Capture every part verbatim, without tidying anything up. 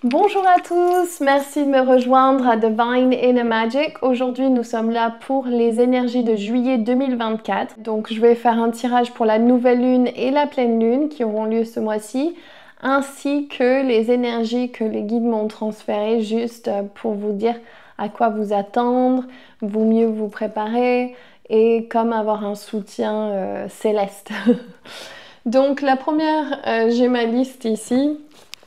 Bonjour à tous, merci de me rejoindre à Divine Inner Magic. Aujourd'hui, nous sommes là pour les énergies de juillet deux mille vingt-quatre. Donc, je vais faire un tirage pour la nouvelle lune et la pleine lune qui auront lieu ce mois-ci, ainsi que les énergies que les guides m'ont transférées juste pour vous dire à quoi vous attendre, vous mieux vous préparer et comme avoir un soutien euh, céleste. Donc, la première, euh, j'ai ma liste ici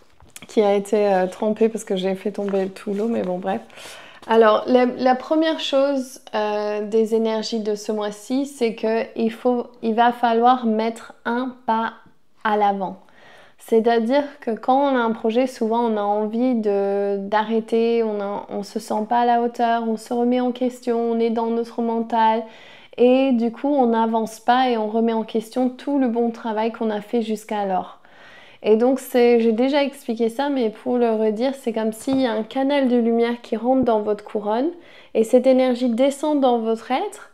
qui a été euh, trempée parce que j'ai fait tomber tout l'eau, mais bon bref. Alors la, la première chose euh, des énergies de ce mois-ci, c'est qu'il faut, il va falloir mettre un pas à l'avant. C'est-à-dire que quand on a un projet, souvent on a envie de, d'arrêter, on a, on se sent pas à la hauteur, on se remet en question, on est dans notre mental et du coup on n'avance pas et on remet en question tout le bon travail qu'on a fait jusqu'alors. Et donc, j'ai déjà expliqué ça, mais pour le redire, c'est comme s'il y a un canal de lumière qui rentre dans votre couronne et cette énergie descend dans votre être,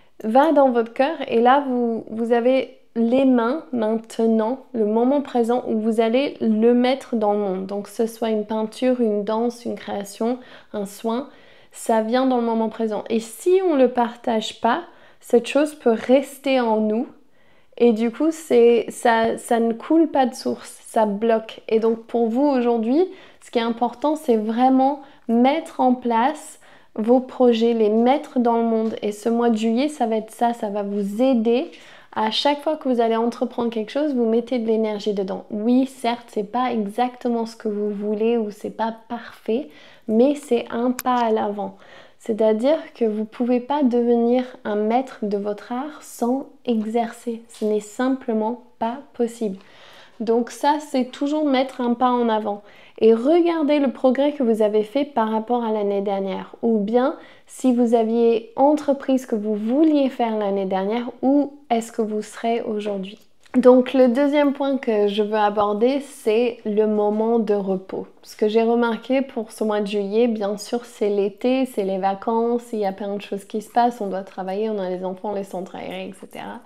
va dans votre cœur et là, vous, vous avez les mains maintenant, le moment présent où vous allez le mettre dans le monde. Donc, que ce soit une peinture, une danse, une création, un soin, ça vient dans le moment présent. Et si on ne le partage pas, cette chose peut rester en nous. Et du coup, ça, ça ne coule pas de source, ça bloque. Et donc pour vous aujourd'hui, ce qui est important, c'est vraiment mettre en place vos projets, les mettre dans le monde. Et ce mois de juillet, ça va être ça, ça va vous aider. À chaque fois que vous allez entreprendre quelque chose, vous mettez de l'énergie dedans. Oui, certes, c'est pas exactement ce que vous voulez ou c'est pas parfait, mais c'est un pas à l'avant. C'est-à-dire que vous ne pouvez pas devenir un maître de votre art sans exercer. Ce n'est simplement pas possible. Donc ça, c'est toujours mettre un pas en avant. Et regardez le progrès que vous avez fait par rapport à l'année dernière. Ou bien, si vous aviez entrepris ce que vous vouliez faire l'année dernière, où est-ce que vous serez aujourd'hui ? Donc le deuxième point que je veux aborder, c'est le moment de repos. Ce que j'ai remarqué pour ce mois de juillet, bien sûr, c'est l'été, c'est les vacances, il y a plein de choses qui se passent, on doit travailler, on a les enfants, les centres aérés, et cetera.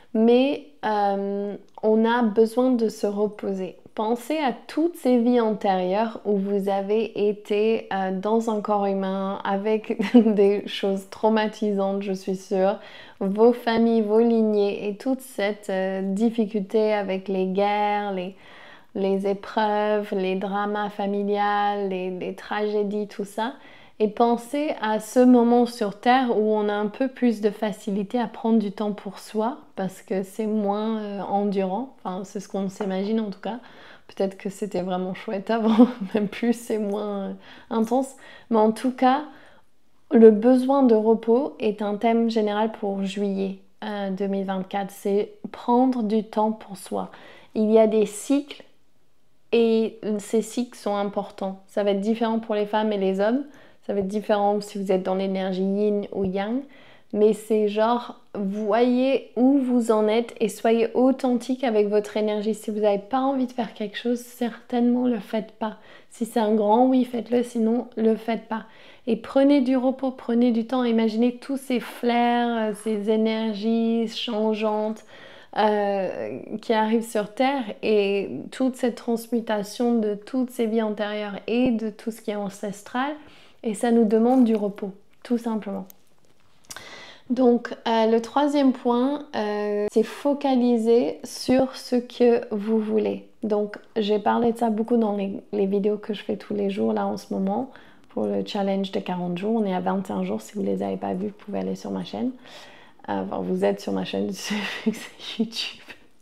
Mais euh, on a besoin de se reposer. Pensez à toutes ces vies antérieures où vous avez été euh, dans un corps humain avec des choses traumatisantes, je suis sûre, vos familles, vos lignées et toute cette euh, difficulté avec les guerres, les, les épreuves, les dramas familiales, les, les tragédies, tout ça. Et pensez à ce moment sur Terre où on a un peu plus de facilité à prendre du temps pour soi parce que c'est moins euh, endurant, enfin c'est ce qu'on s'imagine en tout cas. Peut-être que c'était vraiment chouette avant, même plus, c'est moins euh, intense. Mais en tout cas, le besoin de repos est un thème général pour juillet euh, deux mille vingt-quatre. C'est prendre du temps pour soi. Il y a des cycles et ces cycles sont importants. Ça va être différent pour les femmes et les hommes. Ça va être différent si vous êtes dans l'énergie yin ou yang. Mais c'est genre, voyez où vous en êtes et soyez authentique avec votre énergie. Si vous n'avez pas envie de faire quelque chose, certainement ne le faites pas. Si c'est un grand oui, faites-le, sinon ne le faites pas. Et prenez du repos, prenez du temps. Imaginez tous ces flairs, ces énergies changeantes euh, qui arrivent sur Terre et toute cette transmutation de toutes ces vies antérieures et de tout ce qui est ancestral. Et ça nous demande du repos, tout simplement. Donc euh, le troisième point, euh, c'est focaliser sur ce que vous voulez. Donc j'ai parlé de ça beaucoup dans les, les vidéos que je fais tous les jours là en ce moment pour le challenge de quarante jours. On est à vingt et un jours, si vous ne les avez pas vus, vous pouvez aller sur ma chaîne. Euh, enfin, vous êtes sur ma chaîne, c'est YouTube.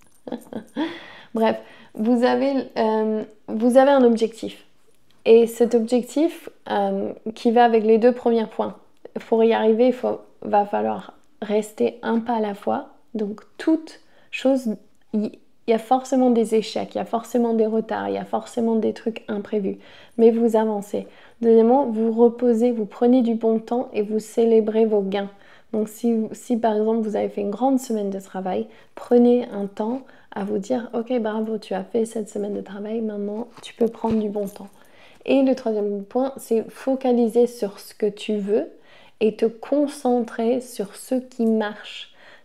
Bref, vous avez, euh, vous avez un objectif. Et cet objectif euh, qui va avec les deux premiers points. Pour y arriver, il faut, va falloir rester un pas à la fois. Donc toute chose, il y a forcément des échecs, il y a forcément des retards, il y a forcément des trucs imprévus. Mais vous avancez. Deuxièmement, vous reposez, vous prenez du bon temps et vous célébrez vos gains. Donc si, si par exemple vous avez fait une grande semaine de travail, prenez un temps à vous dire « Ok, bravo, tu as fait cette semaine de travail, maintenant tu peux prendre du bon temps ». Et le troisième point, c'est focaliser sur ce que tu veux et te concentrer sur ce qui marche.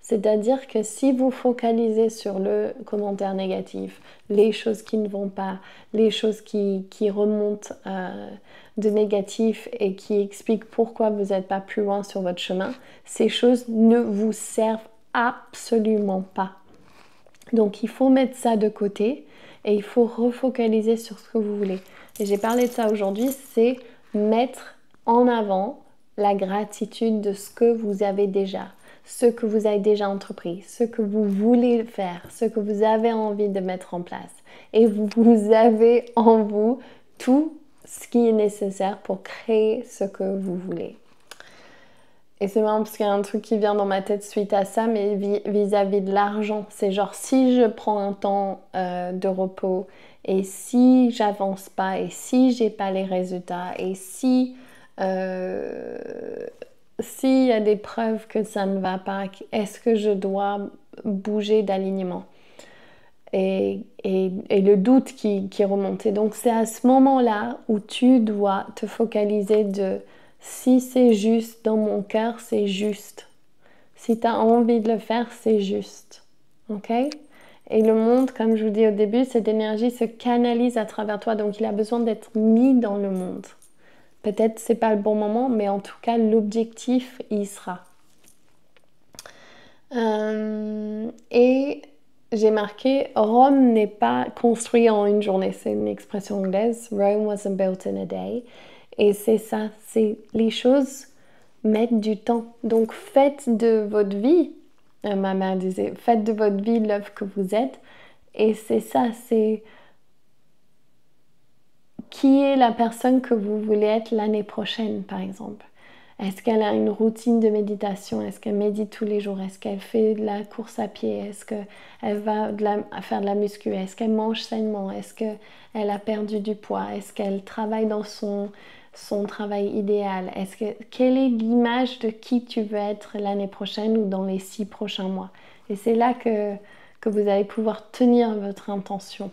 C'est-à-dire que si vous focalisez sur le commentaire négatif, les choses qui ne vont pas, les choses qui, qui remontent euh, de négatif et qui expliquent pourquoi vous n'êtes pas plus loin sur votre chemin, ces choses ne vous servent absolument pas. Donc il faut mettre ça de côté et il faut refocaliser sur ce que vous voulez. Et j'ai parlé de ça aujourd'hui, c'est mettre en avant la gratitude de ce que vous avez déjà, ce que vous avez déjà entrepris, ce que vous voulez faire, ce que vous avez envie de mettre en place. Et vous, vous avez en vous tout ce qui est nécessaire pour créer ce que vous voulez. Et c'est marrant parce qu'il y a un truc qui vient dans ma tête suite à ça, mais vis-à-vis de l'argent. C'est genre si je prends un temps euh, de repos et si j'avance pas et si j'ai pas les résultats et si euh, s'il y a des preuves que ça ne va pas, est-ce que je dois bouger d'alignement? Et, et, et le doute qui, qui est remonté. Donc c'est à ce moment-là où tu dois te focaliser de si c'est juste dans mon cœur, c'est juste. Si tu as envie de le faire, c'est juste. Ok? Et le monde, comme je vous dis au début, cette énergie se canalise à travers toi, donc il a besoin d'être mis dans le monde. Peut-être c'est pas le bon moment, mais en tout cas l'objectif y sera. Euh, et j'ai marqué Rome n'est pas construit en une journée, c'est une expression anglaise. Rome wasn't built in a day. Et c'est ça, c'est les choses mettent du temps. Donc faites de votre vie, euh, ma mère disait, faites de votre vie l'œuvre que vous êtes. Et c'est ça, c'est qui est la personne que vous voulez être l'année prochaine, par exemple. Est-ce qu'elle a une routine de méditation? Est-ce qu'elle médite tous les jours? Est-ce qu'elle fait de la course à pied? Est-ce qu'elle va de la, faire de la muscu? Est-ce qu'elle mange sainement? Est-ce qu'elle a perdu du poids? Est-ce qu'elle travaille dans son, son travail idéal? Est-ce que, quelle est l'image de qui tu veux être l'année prochaine ou dans les six prochains mois? Et c'est là que, que vous allez pouvoir tenir votre intention.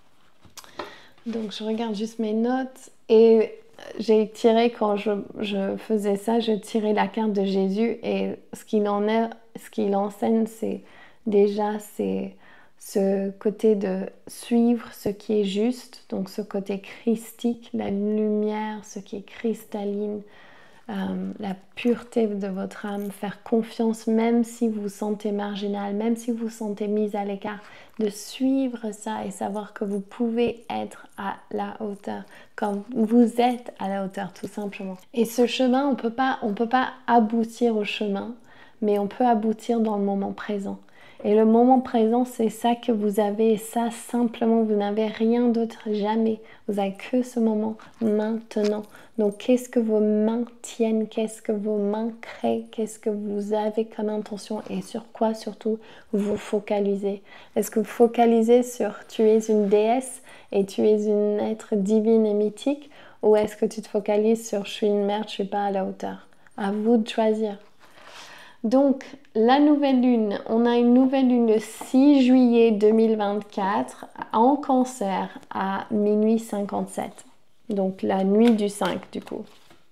Donc je regarde juste mes notes et j'ai tiré, quand je, je faisais ça, je tirais la carte de Jésus et ce qu'il en est, ce qu'il enseigne, c'est déjà c'est ce côté de suivre ce qui est juste, donc ce côté christique, la lumière, ce qui est cristalline, euh, la pureté de votre âme, faire confiance même si vous vous sentez marginal, même si vous vous sentez mise à l'écart, de suivre ça et savoir que vous pouvez être à la hauteur, quand vous êtes à la hauteur tout simplement. Et ce chemin, on peut pas, on peut pas aboutir au chemin, mais on peut aboutir dans le moment présent. Et le moment présent, c'est ça que vous avez, et ça simplement, vous n'avez rien d'autre, jamais. Vous n'avez que ce moment maintenant. Donc, qu'est-ce que vos mains tiennent, qu'est-ce que vos mains créent, qu'est-ce que vous avez comme intention et sur quoi surtout vous focalisez. Est-ce que vous focalisez sur tu es une déesse et tu es une être divine et mythique, ou est-ce que tu te focalises sur je suis une merde, je ne suis pas à la hauteur? À vous de choisir. Donc, la nouvelle lune, on a une nouvelle lune le six juillet deux mille vingt-quatre en Cancer à minuit cinquante-sept. Donc, la nuit du cinq du coup.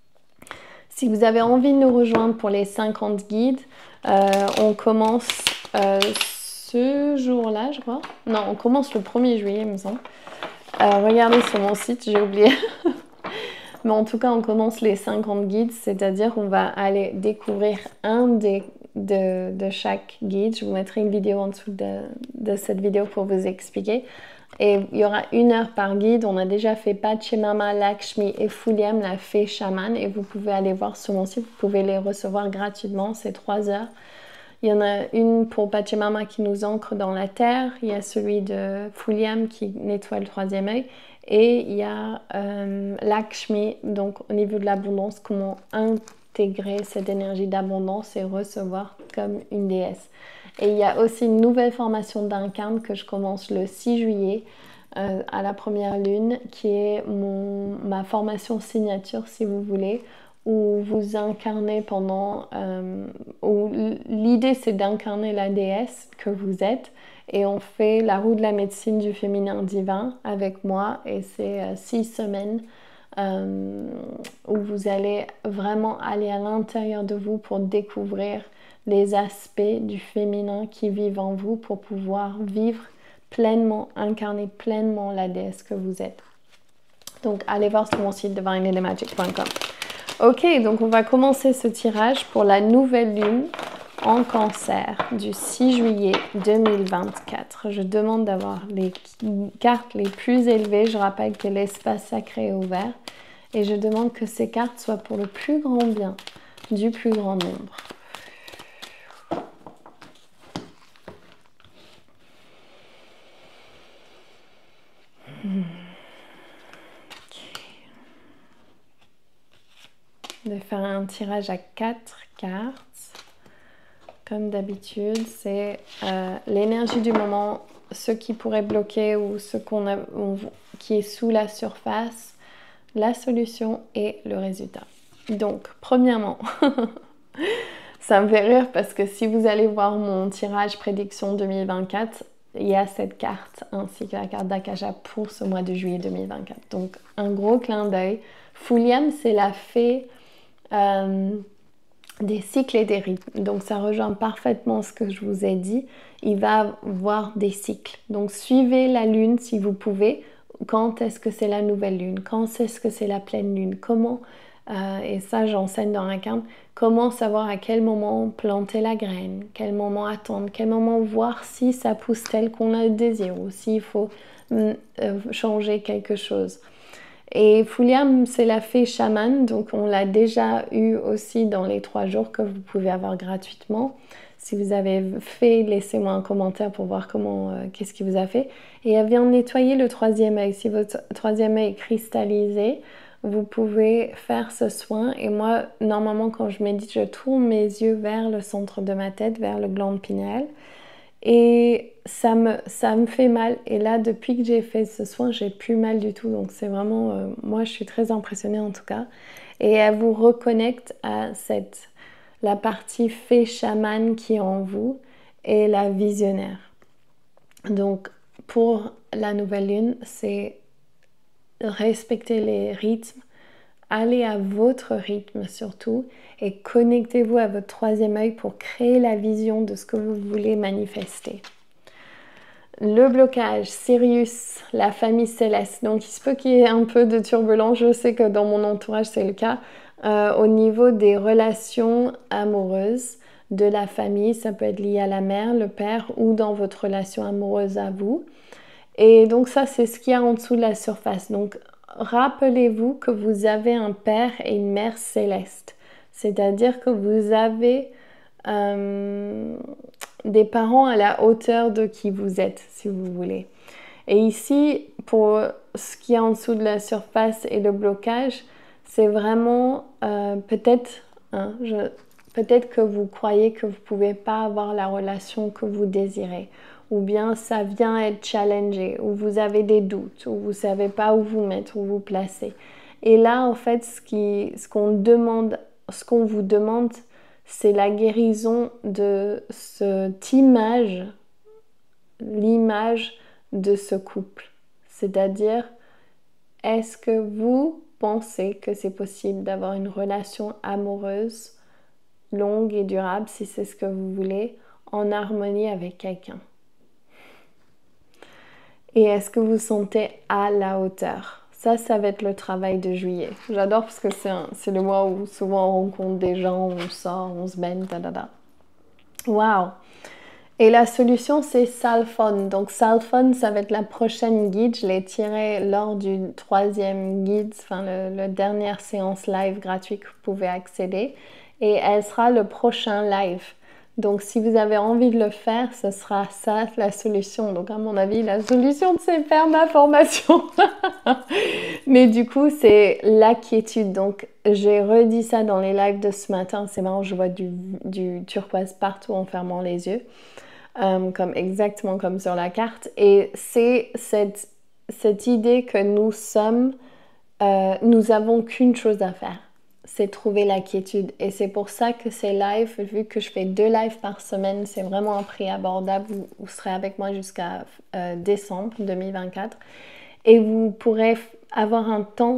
Si vous avez envie de nous rejoindre pour les cinquante guides, euh, on commence euh, ce jour-là, je crois. Non, on commence le premier juillet, il me semble. Euh, regardez sur mon site, j'ai oublié. Mais en tout cas, on commence les cinquante guides, c'est-à-dire on va aller découvrir un des, de, de chaque guide. Je vous mettrai une vidéo en dessous de, de cette vidéo pour vous expliquer. Et il y aura une heure par guide. On a déjà fait Pachamama, Lakshmi et Fuliam, la fée chamane. Et vous pouvez aller voir sur mon site, vous pouvez les recevoir gratuitement, c'est trois heures. Il y en a une pour Pachamama qui nous ancre dans la terre. Il y a celui de Fuliam qui nettoie le troisième œil. Et il y a euh, Lakshmi, donc au niveau de l'abondance, comment intégrer cette énergie d'abondance et recevoir comme une déesse. Et il y a aussi une nouvelle formation d'incarne que je commence le six juillet euh, à la première lune, qui est mon, ma formation signature si vous voulez, où vous incarnez pendant... Euh, où l'idée c'est d'incarner la déesse que vous êtes. Et on fait la roue de la médecine du féminin divin avec moi. Et c'est euh, six semaines euh, où vous allez vraiment aller à l'intérieur de vous pour découvrir les aspects du féminin qui vivent en vous pour pouvoir vivre pleinement, incarner pleinement la déesse que vous êtes. Donc, allez voir sur mon site divine in the magic point com. Ok, donc on va commencer ce tirage pour la nouvelle lune en cancer du six juillet deux mille vingt-quatre. Je demande d'avoir les cartes les plus élevées. Je rappelle que l'espace sacré est ouvert. Et je demande que ces cartes soient pour le plus grand bien du plus grand nombre. Hmm. De faire un tirage à quatre cartes. Comme d'habitude, c'est euh, l'énergie du moment, ce qui pourrait bloquer ou ce qu'on a, on, qui est sous la surface, la solution et le résultat. Donc, premièrement, ça me fait rire parce que si vous allez voir mon tirage prédiction deux mille vingt-quatre, il y a cette carte ainsi que la carte d'Akasha pour ce mois de juillet deux mille vingt-quatre. Donc, un gros clin d'œil. Fulliam, c'est la fée euh, des cycles et des rythmes. Donc, ça rejoint parfaitement ce que je vous ai dit. Il va avoir des cycles. Donc, suivez la lune si vous pouvez. Quand est-ce que c'est la nouvelle lune? Quand est-ce que c'est la pleine lune? Comment, euh, et ça j'enseigne dans la carte, comment savoir à quel moment planter la graine, quel moment attendre, quel moment voir si ça pousse tel qu'on a le désir ou s'il faut euh, changer quelque chose. Et Fulliam, c'est la fée chamane, donc on l'a déjà eu aussi dans les trois jours que vous pouvez avoir gratuitement. Si vous avez fait, laissez-moi un commentaire pour voir comment, euh, qu'est-ce qui vous a fait. Et elle vient nettoyer le troisième œil. Si votre troisième œil est cristallisé, vous pouvez faire ce soin. Et moi, normalement, quand je médite, je tourne mes yeux vers le centre de ma tête, vers le gland pinéal. Et ça me, ça me fait mal. Et là, depuis que j'ai fait ce soin, j'ai plus mal du tout. Donc c'est vraiment, euh, moi je suis très impressionnée en tout cas. Et elle vous reconnecte à cette, la partie fée chamane qui est en vous et la visionnaire. Donc pour la nouvelle lune, c'est respecter les rythmes, aller à votre rythme surtout et connectez-vous à votre troisième œil pour créer la vision de ce que vous voulez manifester. Le blocage, Sirius, la famille céleste. Donc il se peut qu'il y ait un peu de turbulence, je sais que dans mon entourage c'est le cas, euh, au niveau des relations amoureuses de la famille. Ça peut être lié à la mère, le père ou dans votre relation amoureuse à vous. Et donc ça c'est ce qu'il y a en dessous de la surface. Donc rappelez-vous que vous avez un père et une mère céleste. C'est-à-dire que vous avez euh, des parents à la hauteur de qui vous êtes, si vous voulez. Et ici, pour ce qui est en dessous de la surface et le blocage, c'est vraiment euh, peut-être, hein, peut-être que vous croyez que vous ne pouvez pas avoir la relation que vous désirez. Ou bien ça vient être challengé, ou vous avez des doutes, ou vous ne savez pas où vous mettre, où vous placer. Et là, en fait, ce qui, ce qu'on demande, ce qu'on vous demande, c'est la guérison de cette image, l'image de ce couple. C'est-à-dire, est-ce que vous pensez que c'est possible d'avoir une relation amoureuse, longue et durable, si c'est ce que vous voulez, en harmonie avec quelqu'un? Et est-ce que vous vous sentez à la hauteur? Ça, ça va être le travail de juillet. J'adore parce que c'est le mois où souvent on rencontre des gens, on sort, on se baigne, da da da. Waouh! Et la solution, c'est Salphon. Donc Salphon, ça va être la prochaine guide. Je l'ai tiré lors du troisième guide, enfin le, le dernière séance live gratuite que vous pouvez accéder. Et elle sera le prochain live. Donc, si vous avez envie de le faire, ce sera ça la solution. Donc, à mon avis, la solution, c'est faire ma formation. Mais du coup, c'est la quiétude. Donc, j'ai redit ça dans les lives de ce matin. C'est marrant, je vois du, du turquoise partout en fermant les yeux. Euh, comme, exactement comme sur la carte. Et c'est cette, cette idée que nous sommes, euh, nous avons qu'une chose à faire. C'est trouver la quiétude. Et c'est pour ça que ces lives, vu que je fais deux lives par semaine, c'est vraiment un prix abordable. Vous, vous serez avec moi jusqu'à euh, décembre deux mille vingt-quatre. Et vous pourrez avoir un temps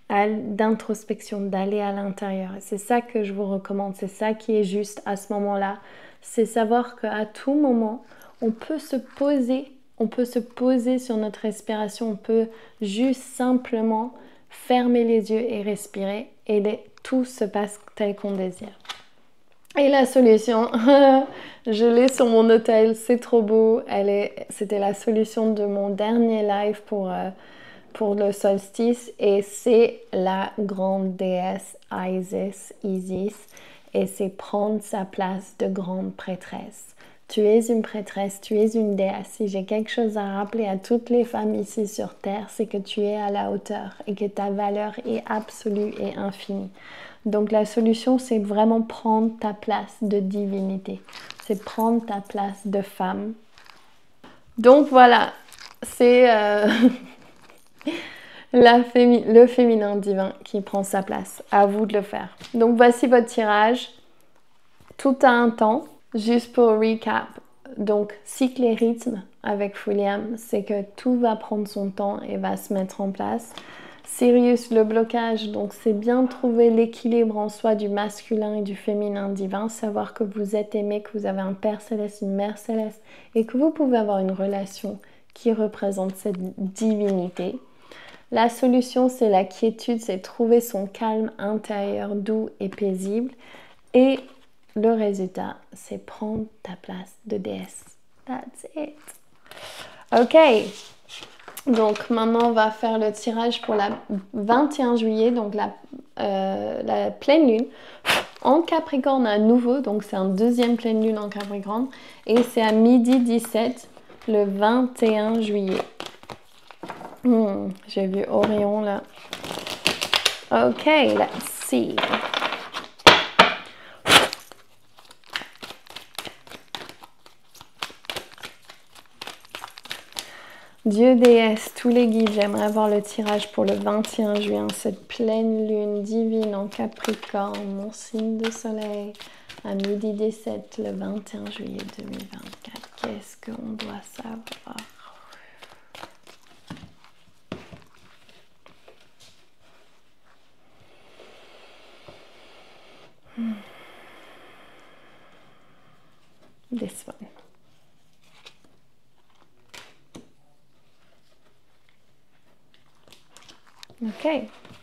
d'introspection, d'aller à l'intérieur. C'est ça que je vous recommande, c'est ça qui est juste à ce moment-là. C'est savoir qu'à tout moment, on peut se poser, on peut se poser sur notre respiration, on peut juste simplement fermer les yeux et respirer et les, tout se passe tel qu'on désire. Et la solution, je l'ai sur mon hôtel, c'est trop beau. Elle est, c'était la solution de mon dernier live pour, euh, pour le solstice et c'est la grande déesse Isis, Isis et c'est prendre sa place de grande prêtresse. Tu es une prêtresse, tu es une déesse. Si j'ai quelque chose à rappeler à toutes les femmes ici sur Terre, c'est que tu es à la hauteur et que ta valeur est absolue et infinie. Donc la solution, c'est vraiment prendre ta place de divinité. C'est prendre ta place de femme. Donc voilà, c'est euh, la fémi- le féminin divin qui prend sa place. À vous de le faire. Donc voici votre tirage. Tout a un temps. Juste pour recap, donc cycle et rythme avec Fulliam, c'est que tout va prendre son temps et va se mettre en place. Sirius, le blocage, donc c'est bien trouver l'équilibre en soi du masculin et du féminin divin, savoir que vous êtes aimé, que vous avez un père céleste, une mère céleste et que vous pouvez avoir une relation qui représente cette divinité. La solution, c'est la quiétude, c'est trouver son calme intérieur doux et paisible et le résultat, c'est prendre ta place de déesse. That's it. Ok. Donc maintenant, on va faire le tirage pour la vingt et un juillet, donc la, euh, la pleine lune en Capricorne à nouveau. Donc c'est un deuxième pleine lune en Capricorne. Et c'est à midi dix-sept, le vingt et un juillet. Hmm, j'ai vu Orion là. Ok, let's see. Dieu, déesse, tous les guides, j'aimerais voir le tirage pour le vingt et un juin, cette pleine lune divine en Capricorne, mon signe de soleil, à midi dix-sept, le vingt et un juillet deux mille vingt-quatre. Qu'est-ce qu'on doit savoir? Hmm. This one. Ok.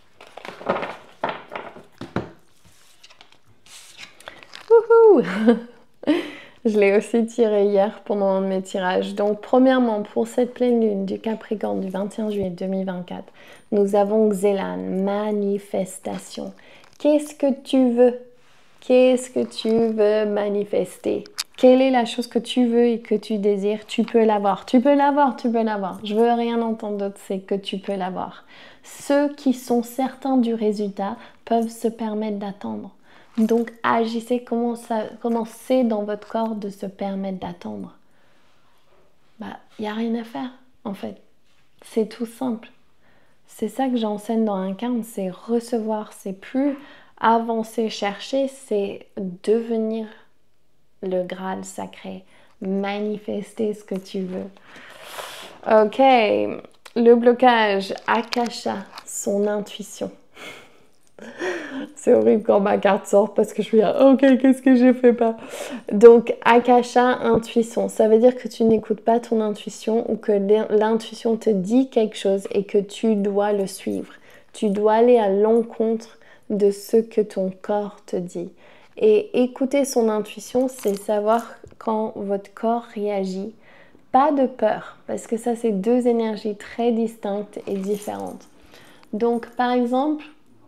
Wouhou. Je l'ai aussi tiré hier pendant un de mes tirages. Donc, premièrement, pour cette pleine lune du Capricorne du vingt et un juillet deux mille vingt-quatre, nous avons Xélan, manifestation. Qu'est-ce que tu veux? Qu'est-ce que tu veux manifester? Quelle est la chose que tu veux et que tu désires? Tu peux l'avoir, tu peux l'avoir, tu peux l'avoir. Je veux rien entendre d'autre, c'est que tu peux l'avoir. Ceux qui sont certains du résultat peuvent se permettre d'attendre. Donc agissez, comment ça, comment c'est dans votre corps de se permettre d'attendre. Bah, il n'y a rien à faire en fait. C'est tout simple. C'est ça que j'enseigne dans Incarne, c'est recevoir, c'est plus avancer, chercher, c'est devenir le Graal sacré, manifester ce que tu veux. Ok, le blocage, Akasha, son intuition. C'est horrible quand ma carte sort parce que je suis là, ok, qu'est-ce que j'ai fait pas? Donc, Akasha, intuition, ça veut dire que tu n'écoutes pas ton intuition ou que l'intuition te dit quelque chose et que tu dois le suivre. Tu dois aller à l'encontre de ce que ton corps te dit. Et écouter son intuition, c'est savoir quand votre corps réagit. Pas de peur, parce que ça, c'est deux énergies très distinctes et différentes. Donc, par exemple,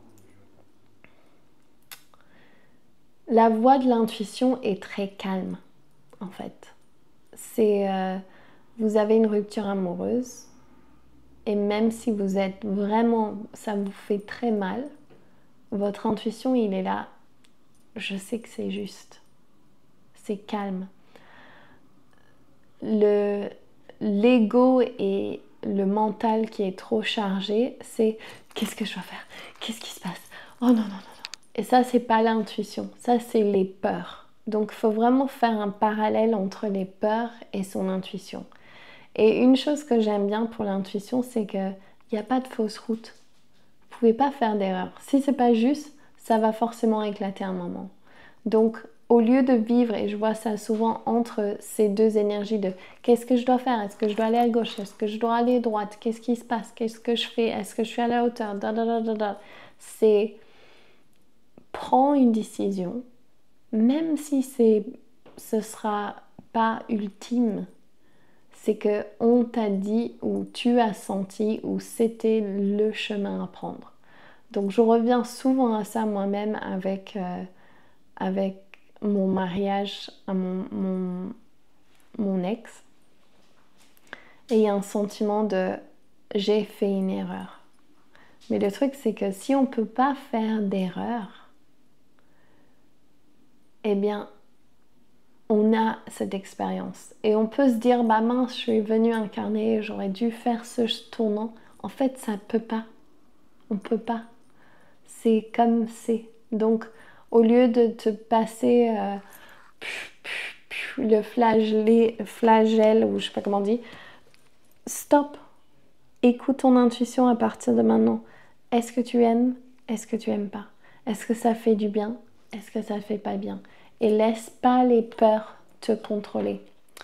la voix de l'intuition est très calme, en fait. C'est, euh, vous avez une rupture amoureuse, et même si vous êtes vraiment, ça vous fait très mal, votre intuition, il est là. Je sais que c'est juste. C'est calme. Le, l'ego et le mental qui est trop chargé, c'est qu'est-ce que je dois faire? Qu'est-ce qui se passe? Oh non, non, non, non. Et ça, c'est pas l'intuition. Ça, c'est les peurs. Donc, il faut vraiment faire un parallèle entre les peurs et son intuition. Et une chose que j'aime bien pour l'intuition, c'est qu'il n'y a pas de fausse route. pouvez pas faire d'erreur. Si c'est pas juste, ça va forcément éclater un moment. Donc, au lieu de vivre, et je vois ça souvent entre ces deux énergies de qu'est-ce que je dois faire, est-ce que je dois aller à gauche, est-ce que je dois aller à droite, qu'est-ce qui se passe, qu'est-ce que je fais, est-ce que je suis à la hauteur, da, da, da, da, da. C'est prends une décision, même si c'est, ce sera pas ultime, c'est que on t'a dit ou tu as senti ou c'était le chemin à prendre. Donc je reviens souvent à ça moi-même avec, euh, avec mon mariage à mon, mon, mon ex. Et il y a un sentiment de j'ai fait une erreur. Mais le truc c'est que si on ne peut pas faire d'erreur, eh bien on a cette expérience. Et on peut se dire, bah mince, je suis venue incarner, j'aurais dû faire ce tournant. En fait, ça ne peut pas. On ne peut pas. C'est comme c'est. Donc, au lieu de te passer euh, le flagelle, flagelle, ou je sais pas comment on dit, stop. Écoute ton intuition à partir de maintenant. Est-ce que tu aimes? Est-ce que tu aimes pas? Est-ce que ça fait du bien? Est-ce que ça ne fait pas bien? Et laisse pas les peurs te contrôler.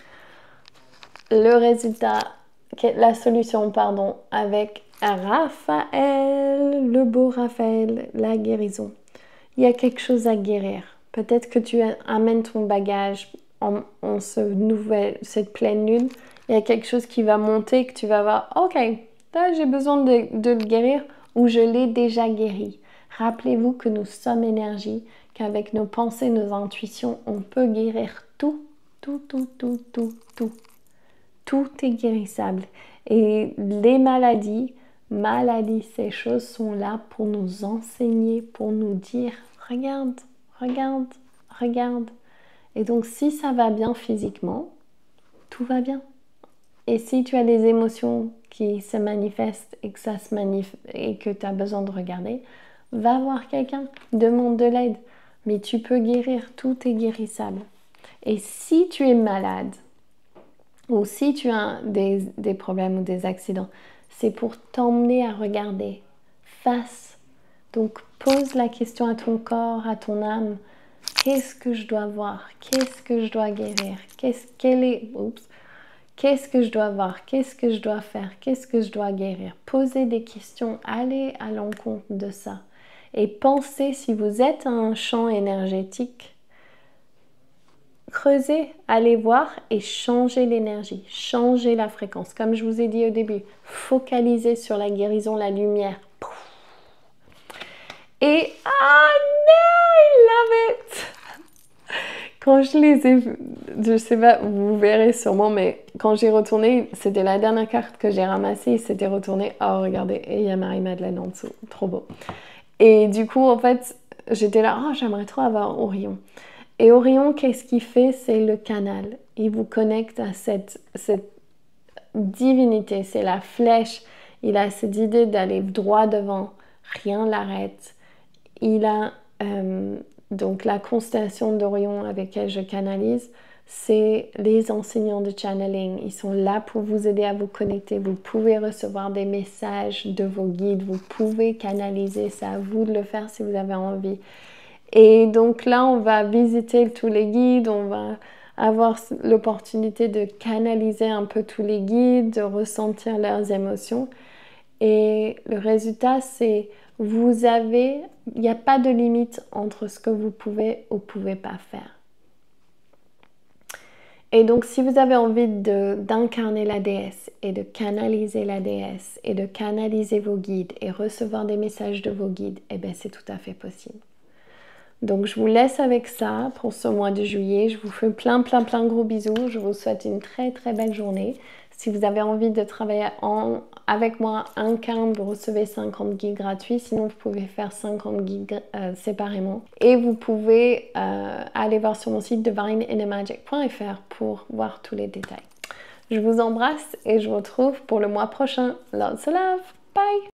Le résultat, la solution, pardon, avec Raphaël, le beau Raphaël, la guérison. Il y a quelque chose à guérir. Peut-être que tu amènes ton bagage en, en ce nouvel, cette pleine lune. Il y a quelque chose qui va monter, que tu vas voir, ok, là j'ai besoin de, de le guérir ou je l'ai déjà guéri. Rappelez-vous que nous sommes énergie, qu'avec nos pensées, nos intuitions, on peut guérir tout, tout, tout, tout, tout, tout. Tout est guérissable. Et les maladies, maladies, ces choses sont là pour nous enseigner, pour nous dire, regarde, regarde, regarde. Et donc, si ça va bien physiquement, tout va bien. Et si tu as des émotions qui se manifestent et que ça se manif- et que tu as besoin de regarder, va voir quelqu'un, demande de l'aide. Mais tu peux guérir, tout est guérissable. Et si tu es malade, ou si tu as des, des problèmes ou des accidents, c'est pour t'emmener à regarder face. Donc pose la question à ton corps, à ton âme. Qu'est-ce que je dois voir? Qu'est-ce que je dois guérir? Qu'est-ce qu'elle est... Oups. Qu'est-ce que je dois voir? Qu'est-ce que je dois faire? Qu'est-ce que je dois guérir? Posez des questions, allez à l'encontre de ça. Et pensez, si vous êtes un champ énergétique, creusez, allez voir et changez l'énergie, changez la fréquence. Comme je vous ai dit au début, focalisez sur la guérison, la lumière. Et ah non, I love it! Quand je les ai vus, je sais pas, vous verrez sûrement, mais quand j'ai retourné, c'était la dernière carte que j'ai ramassée, c'était retourné. Oh, regardez, et il y a Marie-Madeleine en dessous, trop beau. Et du coup, en fait, j'étais là, oh, j'aimerais trop avoir Orion. Et Orion, qu'est-ce qu'il fait? C'est le canal. Il vous connecte à cette, cette divinité, c'est la flèche. Il a cette idée d'aller droit devant, rien l'arrête. Il a euh, donc la constellation d'Orion avec laquelle je canalise, c'est les enseignants de channeling. Ils sont là pour vous aider à vous connecter. Vous pouvez recevoir des messages de vos guides. Vous pouvez canaliser. C'est à vous de le faire si vous avez envie. Et donc là, on va visiter tous les guides. On va avoir l'opportunité de canaliser un peu tous les guides, de ressentir leurs émotions. Et le résultat, c'est vous avez, il n'y a pas de limite entre ce que vous pouvez ou pouvez pas faire. Et donc, si vous avez envie d'incarner la déesse et de canaliser la déesse et de canaliser vos guides et recevoir des messages de vos guides, eh bien, c'est tout à fait possible. Donc, je vous laisse avec ça pour ce mois de juillet. Je vous fais plein, plein, plein gros bisous. Je vous souhaite une très, très belle journée. Si vous avez envie de travailler en, avec moi incarne, vous recevez cinquante guides gratuits. Sinon, vous pouvez faire cinquante guides euh, séparément. Et vous pouvez euh, aller voir sur mon site divine inner magic point f r pour voir tous les détails. Je vous embrasse et je vous retrouve pour le mois prochain. Lots of love. Bye!